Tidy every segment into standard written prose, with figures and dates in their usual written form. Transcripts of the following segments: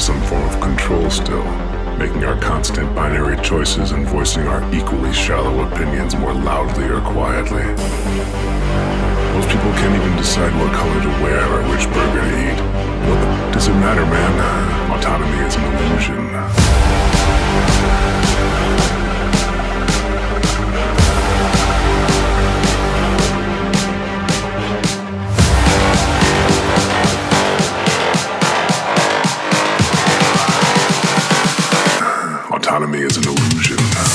have some form of control still, making our constant binary choices and voicing our equally shallow opinions more loudly or quietly. Most people can't even decide what color to wear or which burger to eat. What does it matter, man? Autonomy is an illusion. Autonomy is an illusion.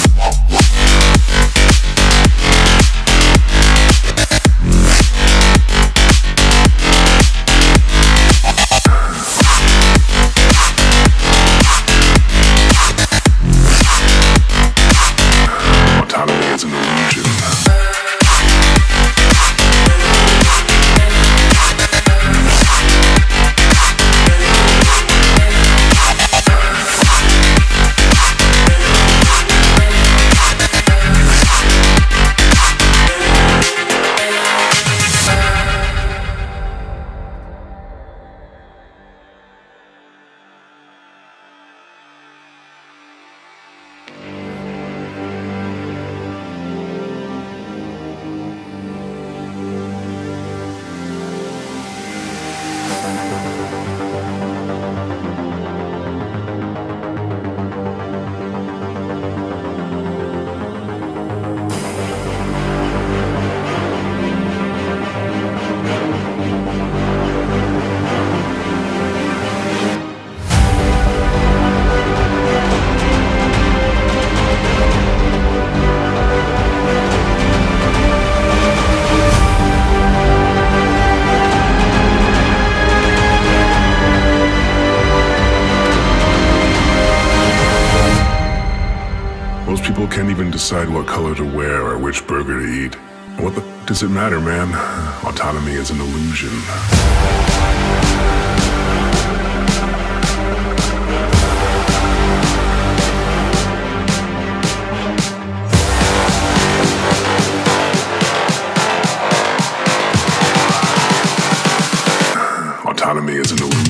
Autonomy is an illusion. Most people can't even decide what color to wear or which burger to eat. What does it matter, man? Autonomy is an illusion. Autonomy is an illusion.